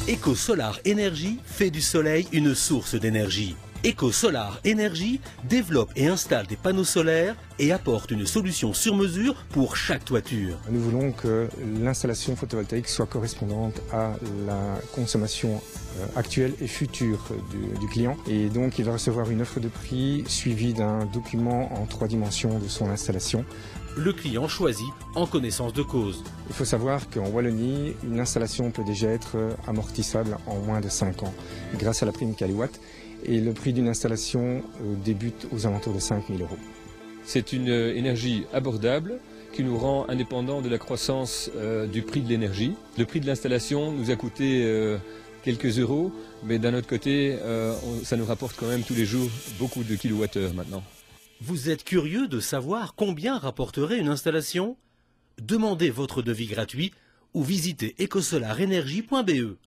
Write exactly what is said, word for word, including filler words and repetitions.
EcoSolar Energy fait du soleil une source d'énergie. EcoSolar Energy développe et installe des panneaux solaires et apporte une solution sur mesure pour chaque toiture. Nous voulons que l'installation photovoltaïque soit correspondante à la consommation actuelle et future du, du client. Et donc il va recevoir une offre de prix suivie d'un document en trois dimensions de son installation. Le client choisit en connaissance de cause. Il faut savoir qu'en Wallonie, une installation peut déjà être amortissable en moins de cinq ans grâce à la prime Caliwatt. Et le prix d'une installation débute aux alentours de cinq mille euros. C'est une énergie abordable qui nous rend indépendants de la croissance euh, du prix de l'énergie. Le prix de l'installation nous a coûté euh, quelques euros, mais d'un autre côté, euh, on, ça nous rapporte quand même tous les jours beaucoup de kilowattheures maintenant. Vous êtes curieux de savoir combien rapporterait une installation? Demandez votre devis gratuit ou visitez ecosolar energy point b e.